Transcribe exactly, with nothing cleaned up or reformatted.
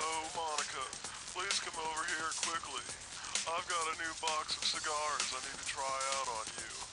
Oh, Monica, please come over here quickly. I've got a new box of cigars I need to try out on you.